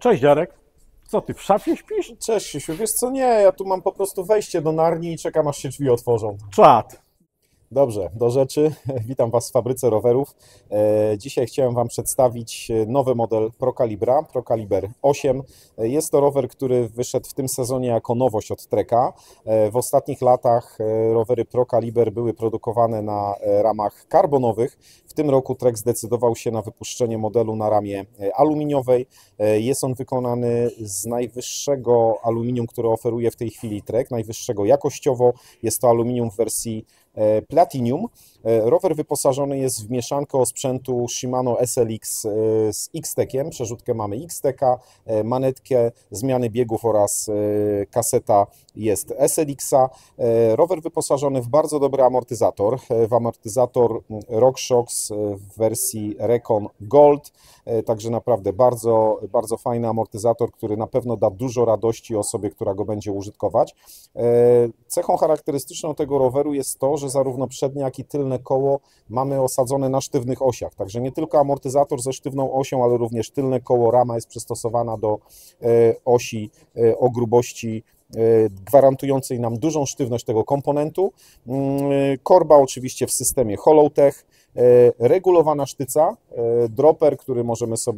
Cześć Jarek, co ty w szafie śpisz? Cześć Krzysiu, wiesz co, nie, ja tu mam po prostu wejście do Narni i czekam aż się drzwi otworzą. Czad. Dobrze, do rzeczy. Witam Was w fabryce rowerów. Dzisiaj chciałem Wam przedstawić nowy model ProCaliber 8. Jest to rower, który wyszedł w tym sezonie jako nowość od Treka. W ostatnich latach rowery ProCaliber były produkowane na ramach karbonowych. W tym roku Trek zdecydował się na wypuszczenie modelu na ramie aluminiowej. Jest on wykonany z najwyższego aluminium, które oferuje w tej chwili Trek, najwyższego jakościowo. Jest to aluminium w wersji Platinum. Rower wyposażony jest w mieszankę osprzętu Shimano SLX z X-Tekiem. Przerzutkę mamy X-Teka, manetkę, zmiany biegów oraz kaseta jest SLX-a. Rower wyposażony w bardzo dobry amortyzator, w amortyzator RockShox w wersji Recon Gold. Także naprawdę bardzo, bardzo fajny amortyzator, który na pewno da dużo radości osobie, która go będzie użytkować. Cechą charakterystyczną tego roweru jest to, że zarówno przednie, jak i tylne koło mamy osadzone na sztywnych osiach. Także nie tylko amortyzator ze sztywną osią, ale również tylne koło, rama jest przystosowana do osi o grubości gwarantującej nam dużą sztywność tego komponentu. Korba oczywiście w systemie Hollowtech, regulowana sztyca, dropper, którym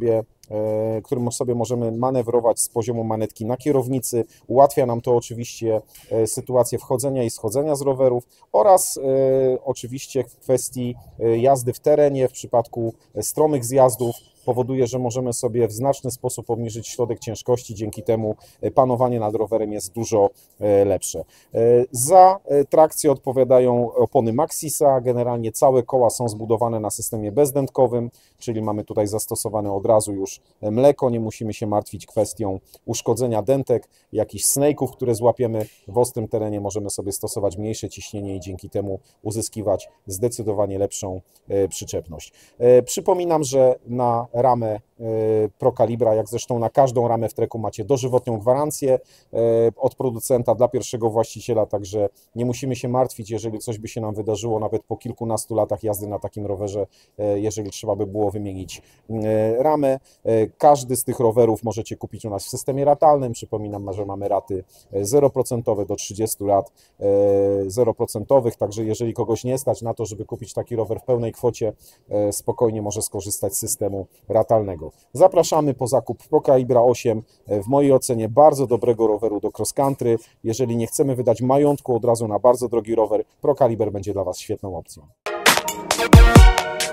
sobie możemy manewrować z poziomu manetki na kierownicy. Ułatwia nam to oczywiście sytuację wchodzenia i schodzenia z rowerów oraz oczywiście w kwestii jazdy w terenie, w przypadku stromych zjazdów powoduje, że możemy sobie w znaczny sposób obniżyć środek ciężkości, dzięki temu panowanie nad rowerem jest dużo lepsze. Za trakcję odpowiadają opony Maxxisa, generalnie całe koła są zbudowane na systemie bezdętkowym, czyli mamy tutaj zastosowane od razu już mleko, nie musimy się martwić kwestią uszkodzenia dentek, jakichś snake'ów, które złapiemy w ostrym terenie, możemy sobie stosować mniejsze ciśnienie i dzięki temu uzyskiwać zdecydowanie lepszą przyczepność. Przypominam, że na ramę ProCalibra, jak zresztą na każdą ramę w Treku, macie dożywotnią gwarancję od producenta dla pierwszego właściciela, także nie musimy się martwić, jeżeli coś by się nam wydarzyło, nawet po kilkunastu latach jazdy na takim rowerze, jeżeli trzeba by było wymienić ramę. Każdy z tych rowerów możecie kupić u nas w systemie ratalnym. Przypominam, że mamy raty 0% do 30 lat 0%, także jeżeli kogoś nie stać na to, żeby kupić taki rower w pełnej kwocie, spokojnie może skorzystać z systemu ratalnego. Zapraszamy po zakup ProCalibra 8, w mojej ocenie bardzo dobrego roweru do cross country. Jeżeli nie chcemy wydać majątku od razu na bardzo drogi rower, ProCaliber będzie dla Was świetną opcją.